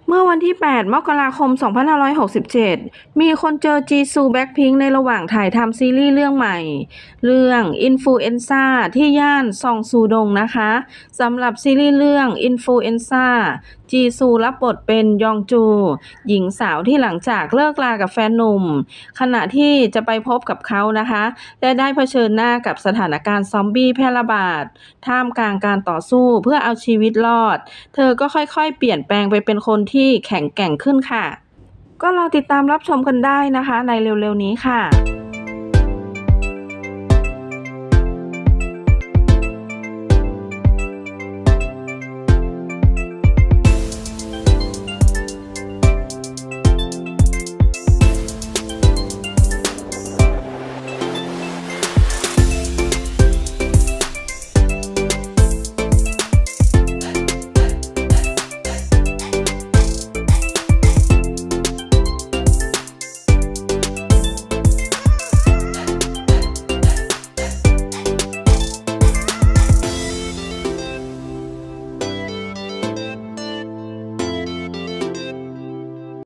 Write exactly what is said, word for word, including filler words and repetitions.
เมื่อวันที่ แปด มกราคม สองพันห้าร้อยหกสิบเจ็ด มีคนเจอจีซูแบล็คพิงค์ในระหว่างถ่ายทำซีรีส์เรื่องใหม่ เรื่องอินฟลูเอนซ่าที่ย่านซองซูดงนะคะสำหรับซีรีส์เรื่องอินฟลูเอนซ่าจีซูรับบทเป็นยองจู หญิงสาวที่หลังจากเลิกลากับแฟนหนุ่ม ขณะที่จะไปพบกับเขานะคะและได้เผชิญหน้ากับสถานการณ์ซอมบี้แพร่ระบาดท่ามกลางการต่อสู้เพื่อเอาชีวิตรอดเธอก็ค่อยๆเปลี่ยนแปลงไปเป็นคนที่แข็งแกร่งขึ้นค่ะก็รอติดตามรับชมกันได้นะคะในเร็วๆนี้ค่ะ